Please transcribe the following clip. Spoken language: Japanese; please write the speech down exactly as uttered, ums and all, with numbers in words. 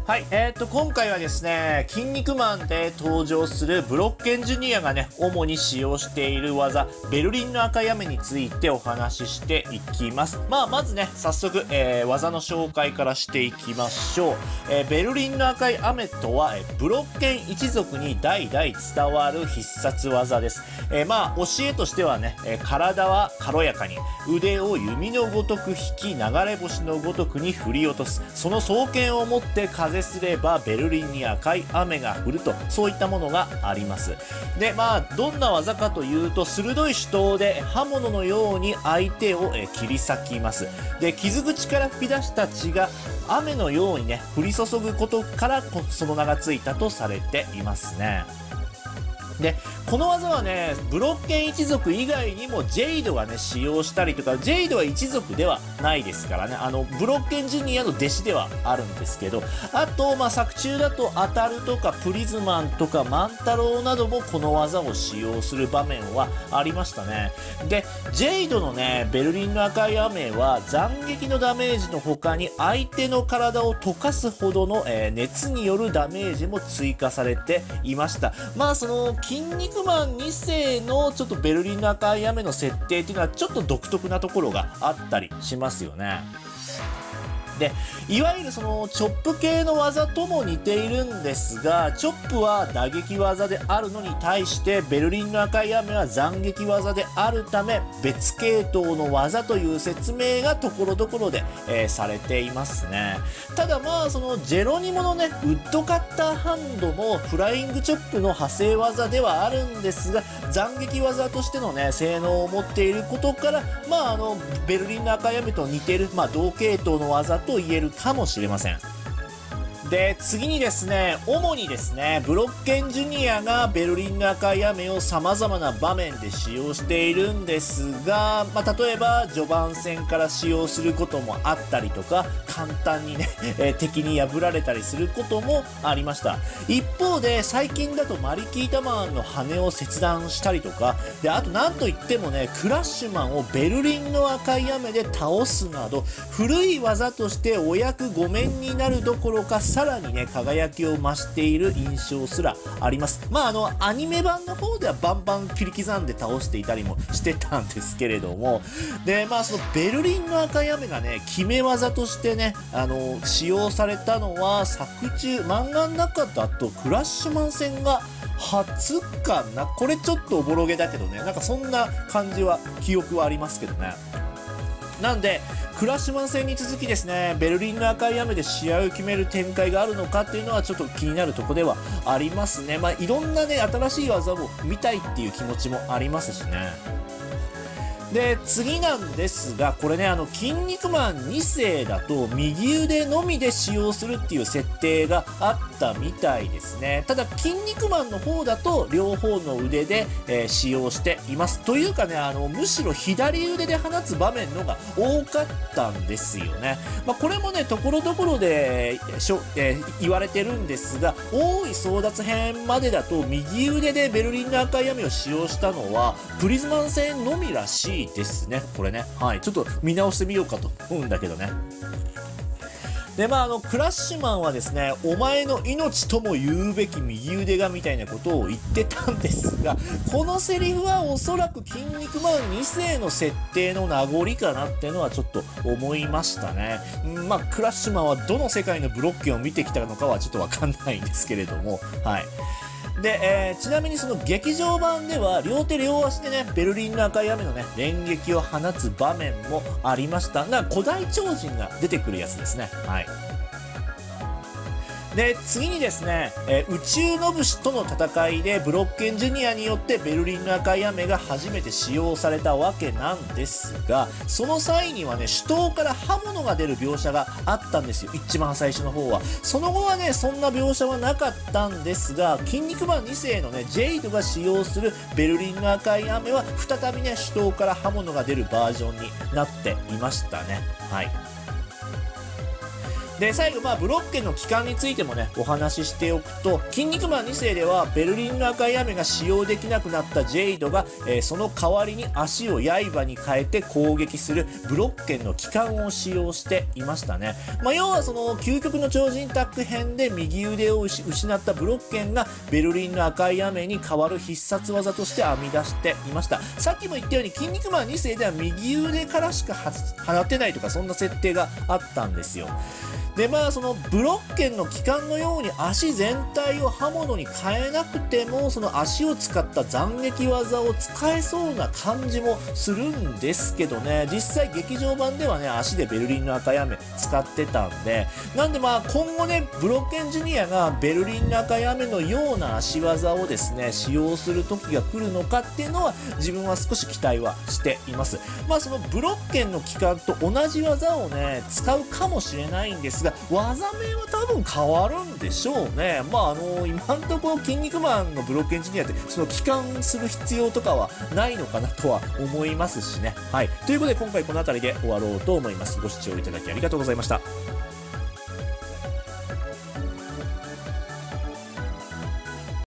はい、えー、と今回はですね、筋肉マンで登場するブロッケンジュニアがね、主に使用している技、ベルリンの赤い雨についてお話ししていきます。まあ、まずね、早速、えー、技の紹介からしていきましょう。えー、ベルリンの赤い雨とは、えー、ブロッケン一族に代々伝わる必殺技です。えー、まあ、教えとしてはね、えー、体は軽やかに、腕を弓のごとく引き、流れ星のごとくに振り落とす。その双剣を持って風すればベルリンに赤い雨が降ると、そういったものがあります。で、まあ、どんな技かというと、鋭い手刀で刃物のように相手をえ切り裂きます。で、傷口から吹き出した血が雨のようにね、降り注ぐことからその名がついたとされていますね。で、この技はね、ブロッケン一族以外にもジェイドがね、使用したりとか、ジェイドは一族ではないですからね、あの、ブロッケンジュニアの弟子ではあるんですけど、あと、まあ、作中だとアタルとかプリズマンとか万太郎などもこの技を使用する場面はありましたね。で、ジェイドのね、ベルリンの赤い雨は斬撃のダメージの他に相手の体を溶かすほどの、えー、熱によるダメージも追加されていました。まあ、その、筋肉マンに世のちょっとベルリンの赤い雨の設定っていうのはちょっと独特なところがあったりしますよね。で、いわゆるそのチョップ系の技とも似ているんですが、チョップは打撃技であるのに対してベルリンの赤い雨は斬撃技であるため、別系統の技という説明がところどころで、えー、されていますね。ただまあ、そのジェロニモのね、ウッドカッターハンドもフライングチョップの派生技ではあるんですが、斬撃技としてのね、性能を持っていることから、まあ、あのベルリンの赤い雨と似ている、まあ、同系統の技と言えるかもしれません。で、次にですね、主にですね、ブロッケンジュニアがベルリンの赤い雨を様々な場面で使用しているんですが、まあ、例えば序盤戦から使用することもあったりとか、簡単にね、えー、敵に破られたりすることもありました。一方で、最近だとマリキータマンの羽を切断したりとか、で、あとなんといってもね、クラッシュマンをベルリンの赤い雨で倒すなど、古い技としてお役御免になるどころか、さらにね、輝きを増している印象すらあります。まあ、あの、アニメ版の方ではバンバン切り刻んで倒していたりもしてたんですけれども、で、まあ、そのベルリンの赤い雨がね、決め技としてね、あの、使用されたのは、作中、漫画の中だとクラッシュマン戦が初かな。これちょっとおぼろげだけどね、なんかそんな感じは、記憶はありますけどね。なんで、クラッシュマン戦に続きですね、ベルリンの赤い雨で試合を決める展開があるのかっていうのはちょっと気になるところではありますね。まあ、いろんなね、新しい技を見たいっていう気持ちもありますしね。で、次なんですが、これね、あの、筋肉マンに世だと、右腕のみで使用するっていう設定があったみたいですね。ただ、筋肉マンの方だと、両方の腕で、えー、使用しています。というかね、あの、むしろ左腕で放つ場面のが多かったんですよね。まあ、これもね、ところどころで、しょえー、言われてるんですが、大井争奪編までだと、右腕でベルリンの赤い雨を使用したのは、プリズマン戦のみらしいですね、これね。はい。ちょっと見直してみようかと思うんだけどね。で、まあ、あの、クラッシュマンはですね、お前の命とも言うべき右腕がみたいなことを言ってたんですが、このセリフはおそらく筋肉マンに世の設定の名残かなっていうのはちょっと思いましたね。んまあ、クラッシュマンはどの世界のブロッケンを見てきたのかはちょっとわかんないんですけれども、はい。で、えー、ちなみにその劇場版では両手両足でね、ベルリンの赤い雨のね、連撃を放つ場面もありました。だから古代超人が出てくるやつですね。はい。で、次にですね、えー、宇宙の武士との戦いでブロッケンジュニアによってベルリンの赤い雨が初めて使用されたわけなんですが、その際にはね、手刀から刃物が出る描写があったんですよ。一番最初の方は。その後はね、そんな描写はなかったんですが、筋肉マンに世のね、ジェイドが使用するベルリンの赤い雨は再びね、手刀から刃物が出るバージョンになっていましたね。はい。 で最後まあブロッケンの帰還についてもねお話ししておくと、筋肉マンに世ではベルリンの赤い雨が使用できなくなったジェイドが、えー、その代わりに足を刃に変えて攻撃するブロッケンの帰還を使用していましたね。まあ、要はその究極の超人タッグ編で右腕を失ったブロッケンがベルリンの赤い雨に代わる必殺技として編み出していました。さっきも言ったように筋肉マンに世では右腕からしか放てないとかそんな設定があったんですよ。でまあそのブロッケンの帰還のように足全体を刃物に変えなくてもその足を使った斬撃技を使えそうな感じもするんですけどね、実際劇場版ではね足でベルリンの赤い雨使ってたんで、なんでまあ今後ねブロッケンジュニアがベルリンの赤い雨のような足技をですね使用する時が来るのかっていうのは自分は少し期待はしています。まあそのブロッケンの帰還と同じ技をね使うかもしれないんですが、技名は多分変わるんでしょうね。まああの今のところ筋肉マンのブロッケンジュニアってその帰還する必要とかはないのかなとは思いますしね。はい、ということで今回この辺りで終わろうと思います。ご視聴いただきありがとうございました。